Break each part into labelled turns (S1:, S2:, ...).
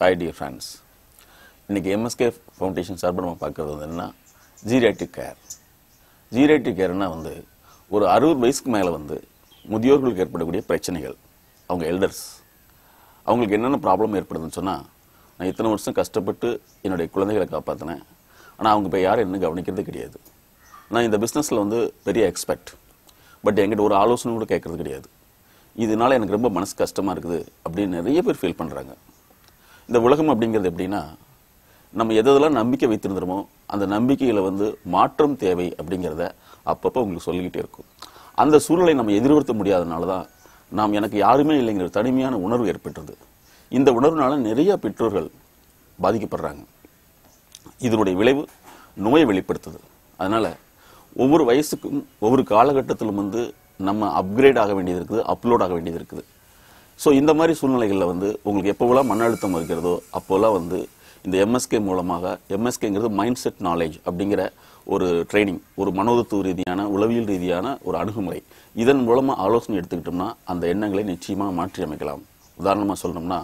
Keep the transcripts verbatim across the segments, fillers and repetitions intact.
S1: Hi dear friends. இன்னைக்கு M S K foundation சார்பா நம்ம பார்க்கிறது என்னன்னா geriatric care. Geriatric careனா வந்து ஒரு அறுபது வயசுக்கு மேல வந்து முதியோர்களுக்கு ஏற்படக்கூடிய பிரச்சனைகள். அவங்க எல்டர்ஸ். அவங்களுக்கு என்னென்ன ப்ராப்ளம் ஏற்படுதுன்னு சொன்னா நான் இத்தனை வருஷம் கஷ்டப்பட்டு என்னுடைய குழந்தைகளை காப்பாத்தினேன். ஆனா அவங்க போய் யாரும் என்ன கவனிக்கிறது கிடையாது. நான் இந்த பிசினஸ்ல வந்து பெரிய எக்ஸ்பர்ட். பட் என்கிட்ட ஒரு ஆலோசனை கூட கேட்கறது கிடையாது. இதனால எனக்கு ரொம்ப மனசு கஷ்டமா இருக்குது அப்படின்னு நிறைய பேர் ஃபீல் பண்றாங்க. இந்த உலகம் அப்படிங்கிறது எப்படின்னா நம்ம எதெல்லாம் நம்பிக்கை வைத்திருந்தோமோ அந்த நம்பிக்கையில வந்து மாற்றம் தேவை அப்படிங்கிறத அப்பப்போ உங்களுக்கு சொல்லிக்கிட்டே இருக்கும். அந்த சூழலை நம்ம எதிர்வர்த்த முடியாதனால தான் நாம் எனக்கு யாருமே இல்லைங்கிற தனிமையான உணர்வு ஏற்பட்டது. இந்த உணர்வுனால நிறைய பெற்றோர்கள் பாதிக்கப்படுறாங்க. இதனுடைய விளைவு நோயை வெளிப்படுத்துது. அதனால ஒவ்வொரு வயசுக்கும் ஒவ்வொரு காலகட்டத்திலும் வந்து நம்ம அப்கிரேட் ஆக வேண்டியது இருக்குது, அப்லோட் ஆக வேண்டியது இருக்குது. ஸோ இந்த மாதிரி சூழ்நிலைகளில் வந்து உங்களுக்கு எப்போவெல்லாம் மன அழுத்தம் இருக்கிறதோ அப்போல்லாம் வந்து இந்த M S K மூலமாக M S Kங்கிறது மைண்ட் செட் நாலேஜ் அப்படிங்கிற ஒரு ட்ரைனிங், ஒரு மனோதத்துவ ரீதியான உளவியல் ரீதியான ஒரு அணுகுமுறை, இதன் மூலமாக ஆலோசனை எடுத்துக்கிட்டோம்னா அந்த எண்ணங்களை நிச்சயமாக மாற்றி அமைக்கலாம். உதாரணமாக சொல்லணும்னா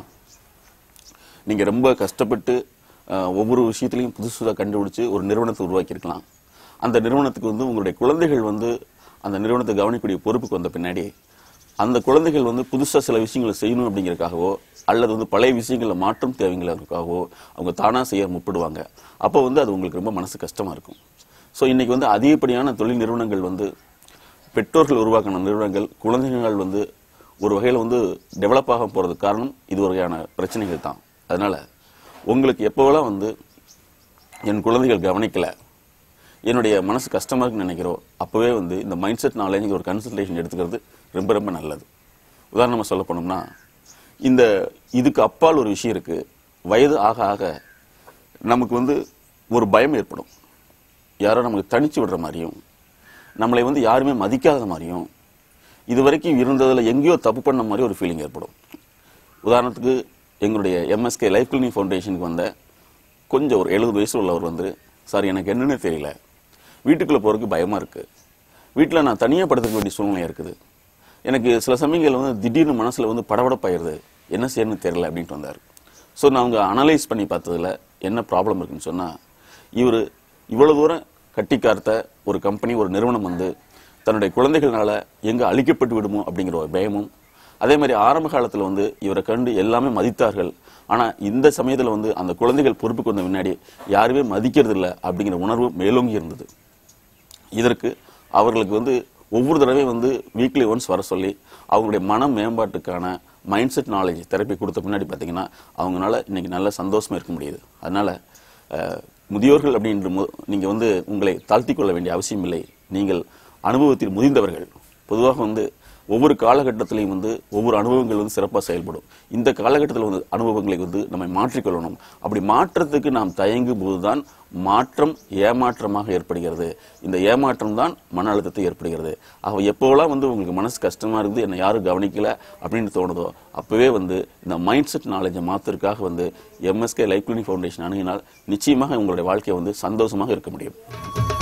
S1: நீங்கள் ரொம்ப கஷ்டப்பட்டு ஒவ்வொரு விஷயத்திலையும் புதுசுதாக கண்டுபிடிச்சு ஒரு நிறுவனத்தை உருவாக்கியிருக்கலாம். அந்த நிறுவனத்துக்கு வந்து உங்களுடைய குழந்தைகள் வந்து அந்த நிறுவனத்தை கவனிக்கக்கூடிய பொறுப்புக்கு வந்த பின்னாடி அந்த குழந்தைகள் வந்து புதுசாக சில விஷயங்களை செய்யணும் அப்படிங்கிறதுக்காகவோ அல்லது வந்து பழைய விஷயங்களை மாற்றம் தேவைங்கிறதுக்காகவோ அவங்க தானாக செய்ய முற்படுவாங்க. அப்போ வந்து அது உங்களுக்கு ரொம்ப மனசு கஷ்டமாக இருக்கும். ஸோ இன்னைக்கு வந்து அதிகப்படியான தொழில் நிறுவனங்கள் வந்து பெற்றோர்கள் உருவாக்கின நிறுவனங்கள் குழந்தைகள் வந்து ஒரு வகையில் வந்து டெவலப் ஆக போகிறதுக்கு காரணம் இது வகையான பிரச்சனைகள் தான். அதனால உங்களுக்கு எப்போவெல்லாம் வந்து என் குழந்தைகள் கவனிக்கலை, என்னுடைய மனசு கஷ்டமாக இருக்குன்னு நினைக்கிறோம், அப்போவே வந்து இந்த மைண்ட் செட் நாலேஜ் ஒரு கன்சல்டேஷன் எடுத்துக்கிறது ரொம்ப ரொம்ப நல்லது. உதாரணமாக சொல்ல போனோம்னா இந்த இதுக்கு அப்பால் ஒரு விஷயம் இருக்கு. வயது ஆக ஆக நமக்கு வந்து ஒரு பயம் ஏற்படும். யாரோ நமக்கு தனிச்சு விடுற மாதிரியும் நம்மளை வந்து யாருமே மதிக்காத மாதிரியும் இது வரைக்கும் இருந்ததில் எங்கேயோ தப்பு பண்ண மாதிரி ஒரு ஃபீலிங் ஏற்படும். உதாரணத்துக்கு எங்களுடைய M S K life clinic ஃபவுண்டேஷனுக்கு வந்த கொஞ்சம் ஒரு எழுபது வயசு உள்ளவர் வந்து சார் எனக்கு என்னன்னு தெரியல, வீட்டுக்குள்ளே போகிறதுக்கு பயமாக இருக்குது, வீட்டில் நான் தனியாக படுத்துக்க வேண்டிய சூழ்நிலையாக இருக்குது, எனக்கு சில சமயங்கள் வந்து திடீர்னு மனசில் வந்து படபடப்பாயிருது, என்ன செய்யணும்னு தெரியல அப்படின்ட்டு வந்தார். ஸோ நான் அவங்க அனலைஸ் பண்ணி பார்த்ததில் என்ன ப்ராப்ளம் இருக்குன்னு சொன்னால் இவர் இவ்வளோ தூரம் கட்டிக்கார்த்த ஒரு கம்பெனி ஒரு நிறுவனம் வந்து தன்னுடைய குழந்தைகளால் எங்கே அழிக்கப்பட்டு விடுமோ அப்படிங்கிற ஒரு பயமும், அதே மாதிரி ஆரம்ப காலத்தில் வந்து இவரை கண்டு எல்லாமே மதித்தார்கள், ஆனால் இந்த சமயத்தில் வந்து அந்த குழந்தைகள் பொறுப்புக்கு வந்த முன்னாடி யாருமே மதிக்கிறது இல்லை அப்படிங்கிற உணர்வு மேலோங்கி இருந்தது. இதற்கு அவர்களுக்கு வந்து ஒவ்வொரு தடவை வந்து வீக்லி ஒன்ஸ் வர சொல்லி அவங்களுடைய மன மேம்பாட்டுக்கான மைண்ட் செட் நாலேஜ் தெரப்பி கொடுத்த பின்னாடி பார்த்தீங்கன்னா அவங்களால இன்னைக்கு நல்ல சந்தோஷமா இருக்க முடியுது. அதனால முதியோர்கள் அப்படின்ற நீங்கள் வந்து உங்களை தாழ்த்தி கொள்ள வேண்டிய அவசியம் இல்லை. நீங்கள் அனுபவத்தில் முதிர்ந்தவர்கள். பொதுவாக வந்து ஒவ்வொரு காலகட்டத்திலையும் வந்து ஒவ்வொரு அனுபவங்கள் வந்து சிறப்பாக செயல்படும். இந்த காலகட்டத்தில் வந்து அனுபவங்களை வந்து நம்ம மாற்றிக்கொள்ளணும். அப்படி மாற்றத்துக்கு நாம் தயங்கும் போதுதான் மாற்றம் ஏமாற்றமாக ஏற்படுகிறது. இந்த ஏமாற்றம் தான் மன அழுத்தத்தை ஏற்படுகிறது. ஆக எப்போவெல்லாம் வந்து உங்களுக்கு மனசு கஷ்டமா இருக்குது, என்னை யாரும் கவனிக்கல அப்படின்னு தோணுதோ அப்பவே வந்து இந்த மைண்ட் செட் நாலேஜை மாற்றுறதுக்காக வந்து M S K life clinic foundation அணுகினால் நிச்சயமாக உங்களுடைய வாழ்க்கையை வந்து சந்தோஷமாக இருக்க முடியும்.